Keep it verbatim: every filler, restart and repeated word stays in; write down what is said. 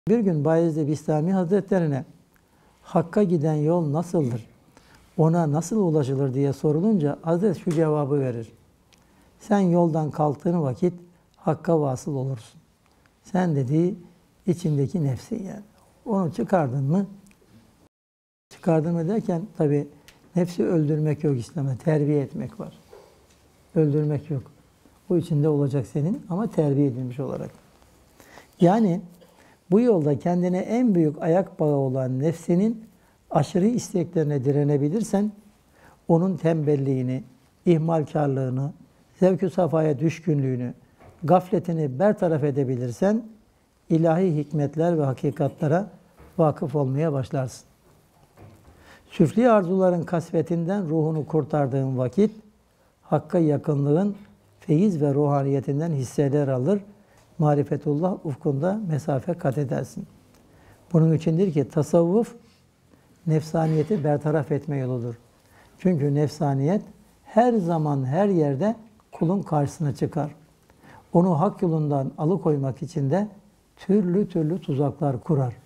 Bir gün Bayezid Bistami Hazretlerine Hakk'a giden yol nasıldır, ona nasıl ulaşılır diye sorulunca Hazret şu cevabı verir. Sen yoldan kalktığın vakit Hakk'a vasıl olursun. Sen dediği içindeki nefsi yani. Onu çıkardın mı? Çıkardın mı derken tabi nefsi öldürmek yok İslam'da. Terbiye etmek var. Öldürmek yok. O içinde olacak senin ama terbiye edilmiş olarak. Yani bu yolda kendine en büyük ayak bağı olan nefsinin aşırı isteklerine direnebilirsen, onun tembelliğini, ihmalkarlığını, zevk-ü safhaya düşkünlüğünü, gafletini bertaraf edebilirsen, ilahi hikmetler ve hakikatlara vakıf olmaya başlarsın. Süfli arzuların kasvetinden ruhunu kurtardığın vakit, Hakk'a yakınlığın feyiz ve ruhaniyetinden hisseler alır, marifetullah ufkunda mesafe kat edersin. Bunun içindir ki tasavvuf, nefsaniyeti bertaraf etme yoludur. Çünkü nefsaniyet her zaman her yerde kulun karşısına çıkar. Onu hak yolundan alıkoymak için de türlü türlü tuzaklar kurar.